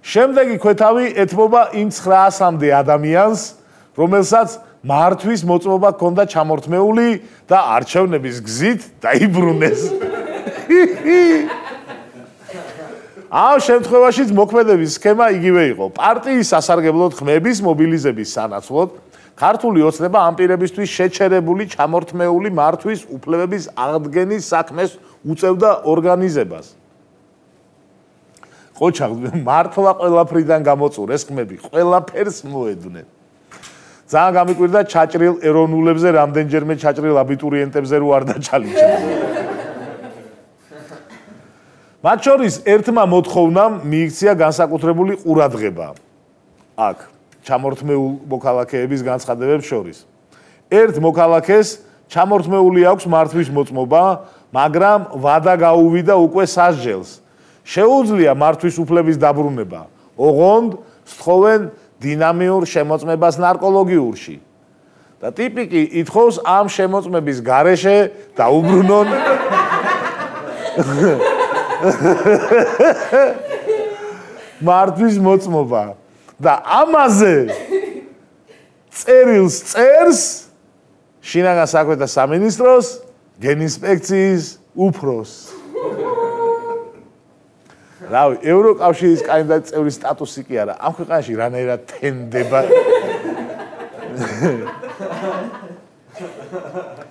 შემდეგი ქვეთავი ეთმობა იმ 900-მდე ადამიანს, რომელსაც მართვის მოწმობა ჰქონდა ჩამორთმეული და არჩევნების გზით დაიბრუნეს. ამ შემთხვევაშიც მოქმედების სქემა იგივე იყო. პარტიის სასარგებლოდ ხმების მობილიზების სანაცვლოდ ქართული ოცნება ამ პირებისთვის შეჩერებული ჩამორთმეული მართვის უფლებების აღდგენის საქმეს უწევდა ორგანიზებას. ყოჩა მართლა ყველაფრიდან გამოწურეს ხმები, ყველაფერს მოედნენ. ძალიან გამიკვირდა ჩაჭრილ ეროვნულებზე, რამდენჯერმე ჩაჭრილ აბიტურიენტებზე რო არ დაჩალიჩა. მათ შორის ერთმა მოთხოვნამ მიიქცია განსაკუთრებული ყურადღება. აქ ჩამორთმეულ მოქალაქეების განცხადებებს შორის. ერთ მოქალაქეს ჩამორთმეული აქვს მართვის მოწმობა, მაგრამ ვადა გაუვიდა უკვე სასჯელს. შეუძლია მართვის უფლების დაბრუნება. ოღონდ სთხოვენ დინამიურ შემოწმებას ნარკოლოგიურში. და ტიპიკი ითხოვს ამ შემოწმების გარეშე დაუბრუნონ მართვის მოწმობა. და ამაზე წერილს წერს შინაგან საქმეთა სამინისტროს გენინსპექციის უფროს. რავი, ევროკავშირის კანდიდატის წევრის სტატუსი კი არა, ამ ქვეყანაში რანაირად თენდება.